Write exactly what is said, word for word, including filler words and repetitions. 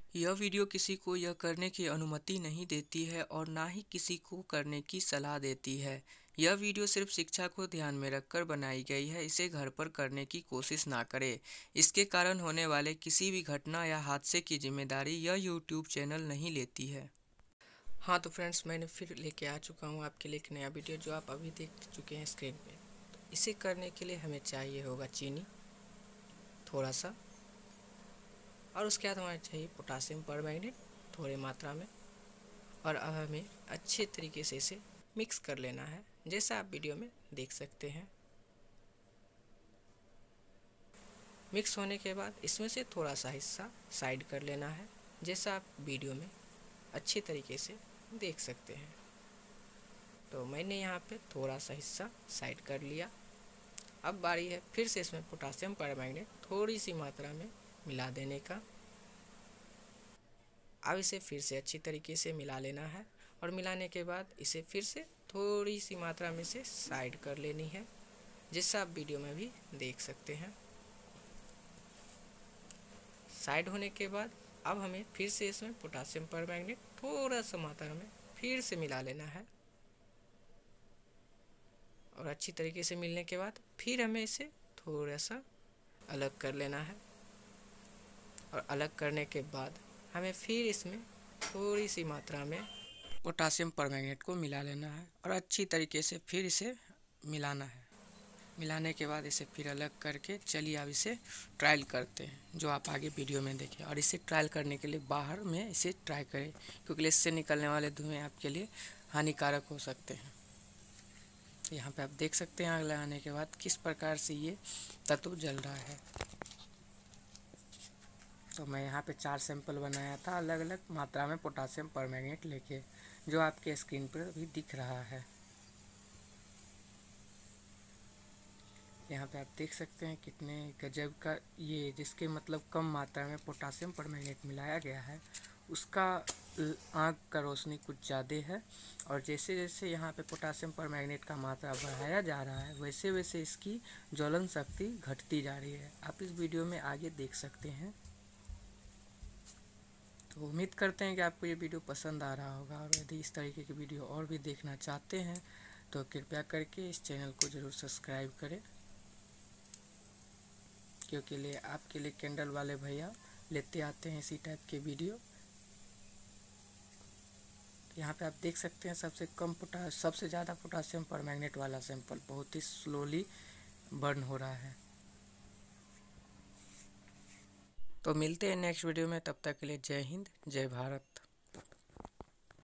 यह वीडियो किसी को यह करने की अनुमति नहीं देती है और ना ही किसी को करने की सलाह देती है। यह वीडियो सिर्फ शिक्षा को ध्यान में रखकर बनाई गई है। इसे घर पर करने की कोशिश ना करें। इसके कारण होने वाले किसी भी घटना या हादसे की जिम्मेदारी यह यूट्यूब चैनल नहीं लेती है। हाँ तो फ्रेंड्स, मैंने फिर लेके आ चुका हूँ आपके लिए एक नया वीडियो जो आप अभी देख चुके हैं स्क्रीन पे। तो इसे करने के लिए हमें चाहिए होगा चीनी थोड़ा सा, और उसके बाद हमें चाहिए पोटासियम परमैंगनेट थोड़ी मात्रा में। और अब हमें अच्छे तरीके से इसे मिक्स कर लेना है, जैसा आप वीडियो में देख सकते हैं। मिक्स होने के बाद इसमें से थोड़ा सा हिस्सा साइड कर लेना है, जैसा आप वीडियो में अच्छी तरीके से देख सकते हैं। तो मैंने यहाँ पे थोड़ा सा हिस्सा साइड कर लिया। अब बारी है फिर से इसमें पोटासियम परमैंगनेट थोड़ी सी मात्रा में मिला देने का। अब इसे फिर से अच्छी तरीके से मिला लेना है, और मिलाने के बाद इसे फिर से थोड़ी सी मात्रा में से साइड कर लेनी है, जैसा आप वीडियो में भी देख सकते हैं। साइड होने के बाद अब हमें फिर से इसमें पोटासियम परमैंगनेट थोड़ा सा मात्रा में फिर से मिला लेना है, और अच्छी तरीके से मिलने के बाद फिर हमें इसे थोड़ा सा अलग कर लेना है। और अलग करने के बाद हमें फिर इसमें थोड़ी सी मात्रा में पोटासियम परमैंगनेट को मिला लेना है, और अच्छी तरीके से फिर इसे मिलाना है। मिलाने के बाद इसे फिर अलग करके चलिए अब इसे ट्रायल करते हैं, जो आप आगे वीडियो में देखें। और इसे ट्रायल करने के लिए बाहर में इसे ट्राई करें, क्योंकि इससे निकलने वाले धुएँ आपके लिए हानिकारक हो सकते हैं। यहाँ पे आप देख सकते हैं आग लगाने के बाद किस प्रकार से ये तत्व जल रहा है। तो मैं यहाँ पे चार सैंपल बनाया था अलग अलग मात्रा में पोटासियम परमैंगनेट लेके, जो आपके स्क्रीन पर भी दिख रहा है। यहाँ पे आप देख सकते हैं कितने गजब का ये, जिसके मतलब कम मात्रा में पोटासियम परमैंगनेट मिलाया गया है, उसका आँख का रोशनी कुछ ज़्यादा है। और जैसे जैसे यहाँ पे पोटासियम परमैंगनेट का मात्रा बढ़ाया जा रहा है, वैसे वैसे इसकी ज्वलन शक्ति घटती जा रही है। आप इस वीडियो में आगे देख सकते हैं। तो उम्मीद करते हैं कि आपको ये वीडियो पसंद आ रहा होगा, और यदि इस तरीके की वीडियो और भी देखना चाहते हैं तो कृपया करके इस चैनल को ज़रूर सब्सक्राइब करें, क्योंकि लिए आपके लिए कैंडल वाले भैया लेते आते हैं इसी टाइप के वीडियो। यहाँ पे आप देख सकते हैं सबसे कम पोटा सबसे ज़्यादा पोटासियम परमैंगनेट वाला सैंपल बहुत ही स्लोली बर्न हो रहा है। तो मिलते हैं नेक्स्ट वीडियो में, तब तक के लिए जय हिंद जय भारत।